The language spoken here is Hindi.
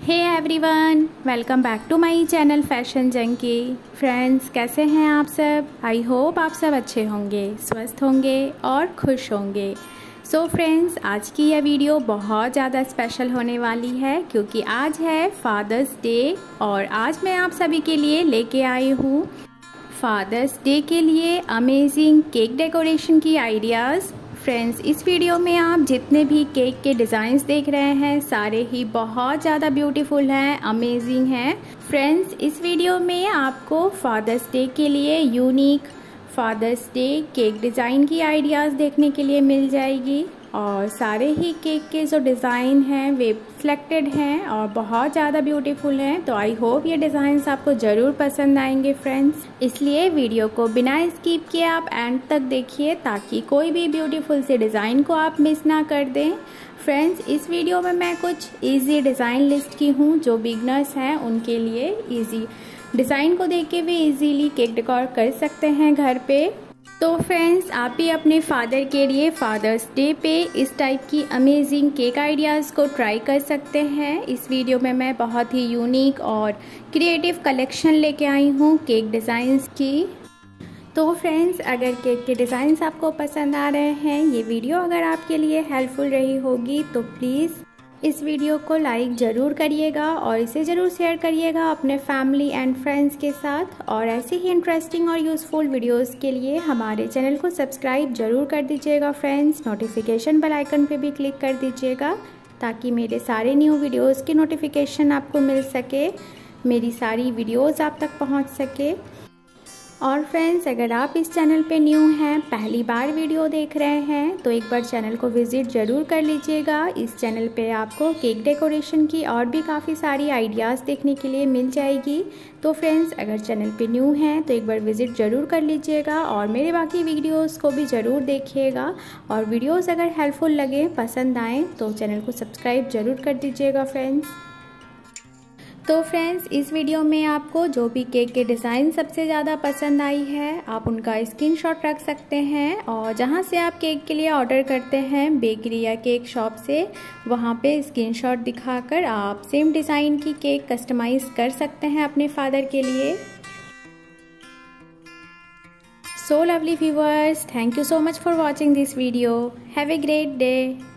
Hey everyone, welcome back to my channel fashion junkie. Friends, कैसे हैं आप सब? आई होप आप सब अच्छे होंगे, स्वस्थ होंगे और खुश होंगे। सो फ्रेंड्स, आज की यह वीडियो बहुत ज़्यादा स्पेशल होने वाली है क्योंकि आज है फादर्स डे और आज मैं आप सभी के लिए लेके आई हूँ फादर्स डे के लिए अमेजिंग केक डेकोरेशन की आइडियाज़। फ्रेंड्स, इस वीडियो में आप जितने भी केक के डिज़ाइंस देख रहे हैं सारे ही बहुत ज़्यादा ब्यूटीफुल हैं, अमेजिंग हैं। फ्रेंड्स, इस वीडियो में आपको फादर्स डे के लिए unique Father's Day cake design की आइडियाज़ देखने के लिए मिल जाएगी और सारे ही केक के जो डिज़ाइन हैं वे सिलेक्टेड हैं और बहुत ज़्यादा ब्यूटीफुल हैं। तो आई होप ये डिज़ाइंस आपको ज़रूर पसंद आएंगे फ्रेंड्स, इसलिए वीडियो को बिना स्किप किए आप एंड तक देखिए ताकि कोई भी ब्यूटीफुल से डिज़ाइन को आप मिस ना कर दें। फ्रेंड्स, इस वीडियो में मैं कुछ इजी डिज़ाइन लिस्ट की हूँ जो बिगनर्स हैं उनके लिए इजी डिज़ाइन को देख के भी इजीली केक डेकोर कर सकते हैं घर पे। तो फ्रेंड्स, आप भी अपने फादर के लिए फादर्स डे पे इस टाइप की अमेजिंग केक आइडियाज़ को ट्राई कर सकते हैं। इस वीडियो में मैं बहुत ही यूनिक और क्रिएटिव कलेक्शन लेके आई हूँ केक डिज़ाइंस की। तो फ्रेंड्स, अगर केक के डिज़ाइंस आपको पसंद आ रहे हैं, ये वीडियो अगर आपके लिए हेल्पफुल रही होगी तो प्लीज़ इस वीडियो को लाइक ज़रूर करिएगा और इसे ज़रूर शेयर करिएगा अपने फैमिली एंड फ्रेंड्स के साथ। और ऐसे ही इंटरेस्टिंग और यूज़फुल वीडियोस के लिए हमारे चैनल को सब्सक्राइब ज़रूर कर दीजिएगा फ्रेंड्स। नोटिफिकेशन बेल आइकन पे भी क्लिक कर दीजिएगा ताकि मेरे सारे न्यू वीडियोस की नोटिफिकेशन आपको मिल सके, मेरी सारी वीडियोज़ आप तक पहुँच सके। और फ्रेंड्स, अगर आप इस चैनल पे न्यू हैं, पहली बार वीडियो देख रहे हैं तो एक बार चैनल को विज़िट ज़रूर कर लीजिएगा। इस चैनल पे आपको केक डेकोरेशन की और भी काफ़ी सारी आइडियाज़ देखने के लिए मिल जाएगी। तो फ्रेंड्स, अगर चैनल पे न्यू हैं तो एक बार विज़िट ज़रूर कर लीजिएगा और मेरे बाकी वीडियोज़ को भी ज़रूर देखिएगा। और वीडियोज़ अगर हेल्पफुल लगे, पसंद आएँ तो चैनल को सब्सक्राइब ज़रूर कर दीजिएगा फ्रेंड्स। तो फ्रेंड्स, इस वीडियो में आपको जो भी केक के डिज़ाइन सबसे ज़्यादा पसंद आई है आप उनका स्क्रीनशॉट रख सकते हैं और जहां से आप केक के लिए ऑर्डर करते हैं बेकरी या केक शॉप से, वहां पे स्क्रीनशॉट दिखाकर आप सेम डिज़ाइन की केक कस्टमाइज कर सकते हैं अपने फादर के लिए। So lovely viewers, thank you so much for watching this video. Have a great day.